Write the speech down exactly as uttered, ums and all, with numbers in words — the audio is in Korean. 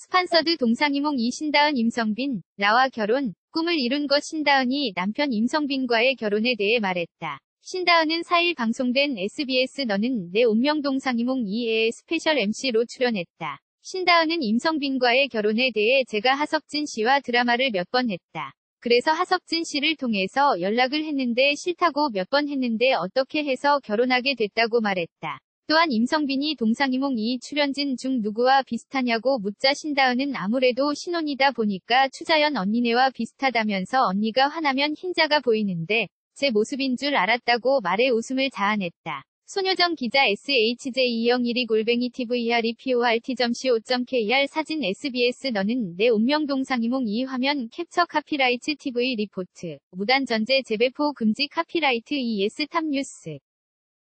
스판서드 동상이몽 이 신다은 임성빈, 라와 결혼, 꿈을 이룬 것 신다은이 남편 임성빈과의 결혼에 대해 말했다. 신다은은 사 일 방송된 에스비에스 너는 내 운명 동상이몽 이의 스페셜 엠씨로 출연했다. 신다은은 임성빈과의 결혼에 대해 제가 하석진 씨와 드라마를 몇 번 했다. 그래서 하석진 씨를 통해서 연락을 했는데 싫다고 몇 번 했는데 어떻게 해서 결혼하게 됐다고 말했다. 또한 임성빈이 동상이몽 이 출연진 중 누구와 비슷하냐고 묻자 신다은은 아무래도 신혼이다 보니까 추자연 언니네와 비슷하다면서 언니가 화나면 흰자가 보이는데 제 모습인 줄 알았다고 말해 웃음을 자아냈다. 손효정 기자 에스에이치제이 이영일이 골뱅이 티브이알이포알티.co.kr 사진 에스비에스 너는 내 운명 동상이몽 이 화면 캡처 카피라이트 티비 리포트 무단 전제 재배포 금지 카피라이트 이에스 탑뉴스